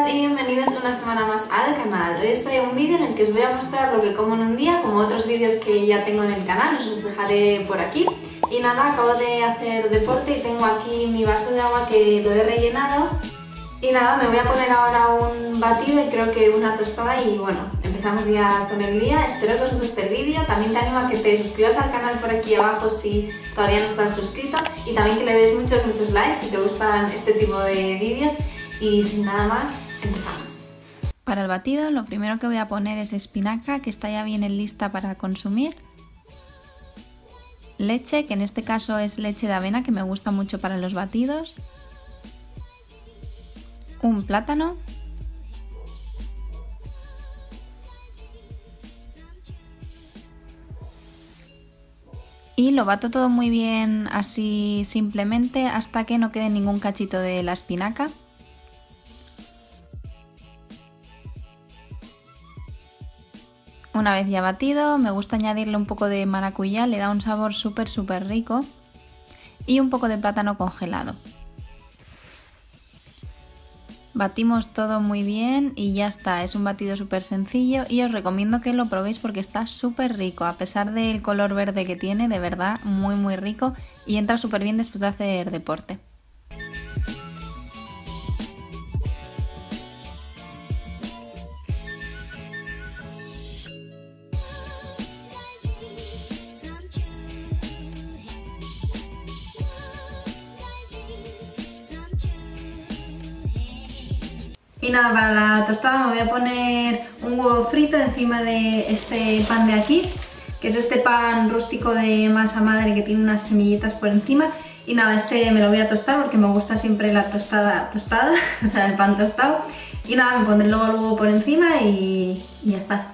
tal? Y bienvenidos una semana más al canal. Hoy os traigo un vídeo en el que os voy a mostrar lo que como en un día, como otros vídeos que ya tengo en el canal, os los dejaré por aquí. Y nada, acabo de hacer deporte y tengo aquí mi vaso de agua que lo he rellenado. Y nada, me voy a poner ahora un batido y creo que una tostada y bueno, empezamos ya con el día. Espero que os guste el vídeo. También te animo a que te suscribas al canal por aquí abajo si todavía no estás suscrito y también que le des muchos likes si te gustan este tipo de vídeos. Y sin nada más, empezamos. Para el batido lo primero que voy a poner es espinaca, que está ya bien lista para consumir. Leche, que en este caso es leche de avena, que me gusta mucho para los batidos. Un plátano. Y lo bato todo muy bien así simplemente hasta que no quede ningún cachito de la espinaca. Una vez ya batido, me gusta añadirle un poco de maracuyá, le da un sabor súper rico, y un poco de plátano congelado. Batimos todo muy bien y ya está, es un batido súper sencillo y os recomiendo que lo probéis porque está súper rico, a pesar del color verde que tiene, de verdad muy rico y entra súper bien después de hacer deporte. Y nada, para la tostada me voy a poner un huevo frito encima de este pan de aquí, que es este pan rústico de masa madre que tiene unas semillitas por encima. Y nada, este me lo voy a tostar porque me gusta siempre la tostada, o sea, el pan tostado. Y nada, me pondré luego el huevo por encima y ya está.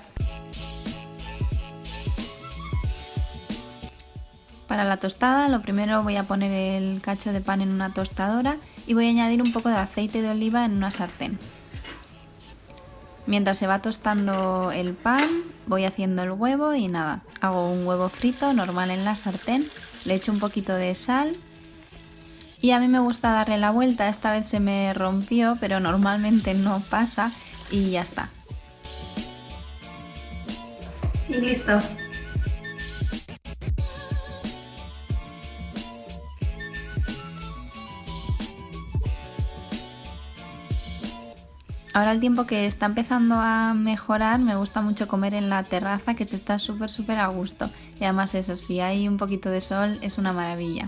Para la tostada lo primero voy a poner el cacho de pan en una tostadora y voy a añadir un poco de aceite de oliva en una sartén. Mientras se va tostando el pan voy haciendo el huevo y nada, hago un huevo frito normal en la sartén, le echo un poquito de sal y a mí me gusta darle la vuelta. Esta vez se me rompió, pero normalmente no pasa y ya está. Y listo. Ahora el tiempo que está empezando a mejorar, me gusta mucho comer en la terraza, que se está súper a gusto. Y además eso, si hay un poquito de sol es una maravilla.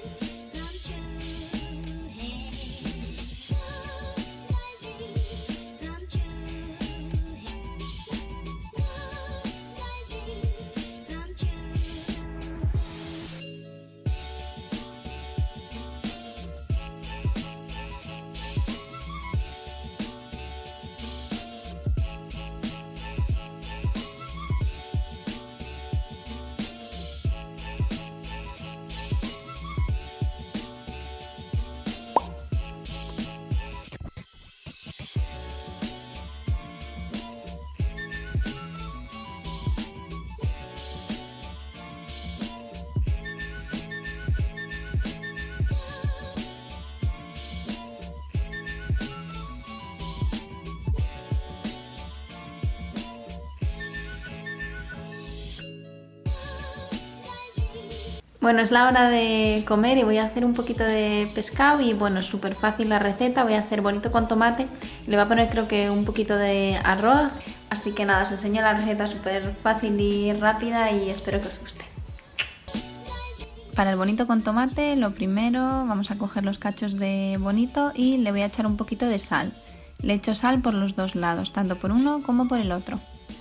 Bueno, es la hora de comer y voy a hacer un poquito de pescado y bueno, es súper fácil la receta. Voy a hacer bonito con tomate, le voy a poner creo que un poquito de arroz, así que nada, os enseño la receta súper fácil y rápida y espero que os guste. Para el bonito con tomate, lo primero vamos a coger los cachos de bonito y le voy a echar un poquito de sal. Le echo sal por los dos lados, tanto por uno como por el otro.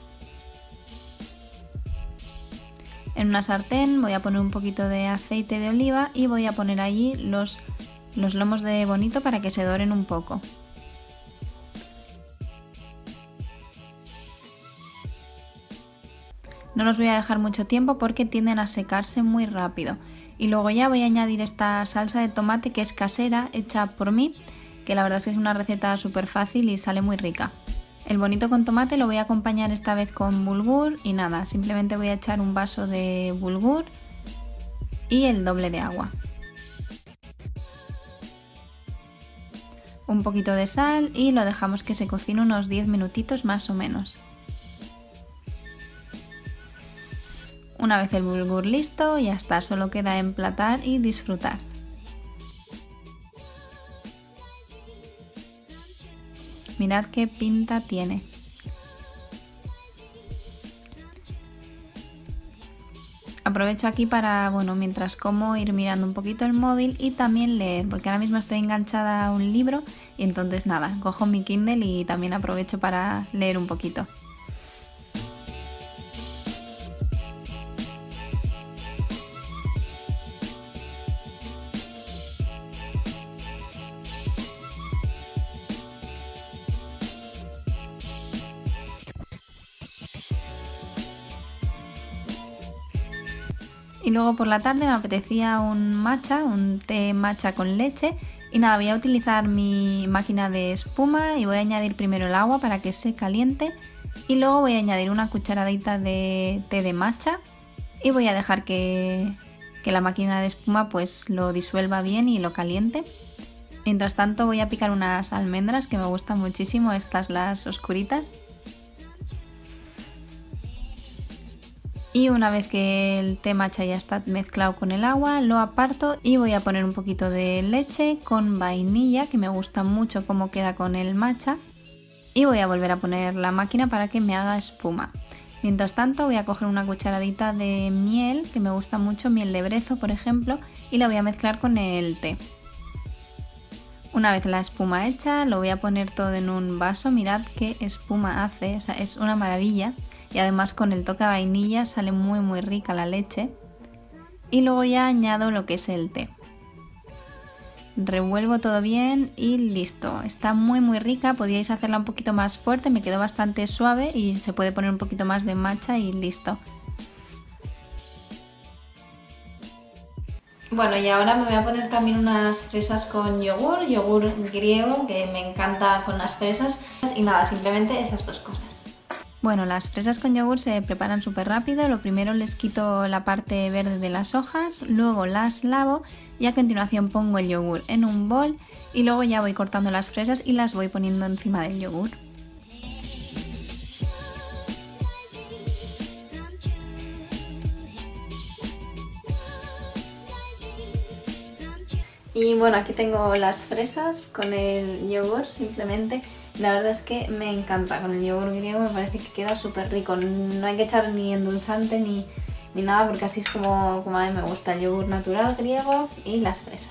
En una sartén voy a poner un poquito de aceite de oliva y voy a poner allí los lomos de bonito para que se doren un poco. No los voy a dejar mucho tiempo porque tienden a secarse muy rápido. Y luego ya voy a añadir esta salsa de tomate que es casera, hecha por mí, que la verdad es que es una receta súper fácil y sale muy rica. El bonito con tomate lo voy a acompañar esta vez con bulgur y nada, simplemente voy a echar un vaso de bulgur y el doble de agua. un poquito de sal y lo dejamos que se cocine unos 10 minutitos más o menos. Una vez el bulgur listo, ya está, solo queda emplatar y disfrutar. Mirad qué pinta tiene. Aprovecho aquí para, bueno, mientras como ir mirando un poquito el móvil y también leer, porque ahora mismo estoy enganchada a un libro y entonces nada, cojo mi Kindle y también aprovecho para leer un poquito. Y luego por la tarde me apetecía un té matcha con leche. Y nada, voy a utilizar mi máquina de espuma y voy a añadir primero el agua para que se caliente. Y luego voy a añadir una cucharadita de té de matcha. Y voy a dejar que la máquina de espuma pues lo disuelva bien y lo caliente. Mientras tanto voy a picar unas almendras que me gustan muchísimo, estas las oscuritas. Y una vez que el té matcha ya está mezclado con el agua, lo aparto y voy a poner un poquito de leche con vainilla, que me gusta mucho cómo queda con el matcha. Y voy a volver a poner la máquina para que me haga espuma. Mientras tanto voy a coger una cucharadita de miel, que me gusta mucho, miel de brezo por ejemplo, y la voy a mezclar con el té. Una vez la espuma hecha, lo voy a poner todo en un vaso. Mirad qué espuma hace, o sea, es una maravilla. Y además con el toque de vainilla sale muy rica la leche. Y luego ya añado lo que es el té. Revuelvo todo bien y listo. Está muy rica, podíais hacerla un poquito más fuerte, me quedó bastante suave y se puede poner un poquito más de matcha y listo. Bueno, y ahora me voy a poner también unas fresas con yogur griego, que me encanta con las fresas. Y nada, simplemente esas dos cosas. Bueno, las fresas con yogur se preparan súper rápido. Lo primero les quito la parte verde de las hojas, luego las lavo y a continuación pongo el yogur en un bol y luego ya voy cortando las fresas y las voy poniendo encima del yogur. Y bueno, aquí tengo las fresas con el yogur simplemente. La verdad es que me encanta, con el yogur griego me parece que queda súper rico. No hay que echar ni endulzante ni nada porque así es como a mí me gusta, el yogur natural griego y las fresas.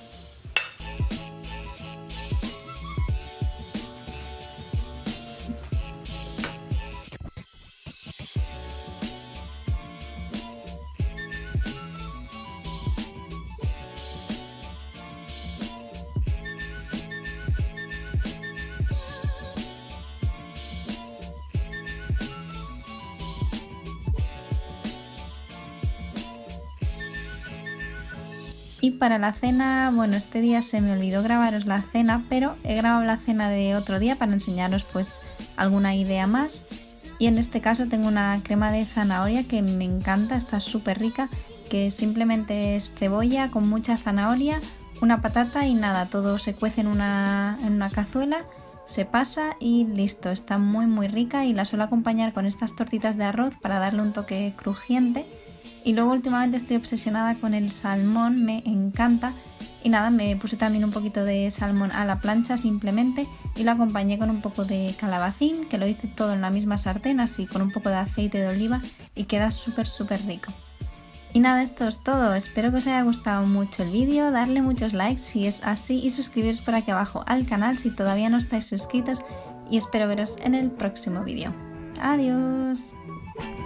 Y para la cena, bueno, este día se me olvidó grabaros la cena, pero he grabado la cena de otro día para enseñaros pues alguna idea más. Y en este caso tengo una crema de zanahoria que me encanta, está súper rica, que simplemente es cebolla con mucha zanahoria, una patata y nada, todo se cuece en una cazuela, se pasa y listo, está muy rica y la suelo acompañar con estas tortitas de arroz para darle un toque crujiente. Y luego últimamente estoy obsesionada con el salmón, me encanta. Y nada, me puse también un poquito de salmón a la plancha simplemente y lo acompañé con un poco de calabacín, que lo hice todo en la misma sartén, así con un poco de aceite de oliva y queda súper rico. Y nada, esto es todo, espero que os haya gustado mucho el vídeo, darle muchos likes si es así y suscribiros por aquí abajo al canal si todavía no estáis suscritos y espero veros en el próximo vídeo. ¡Adiós!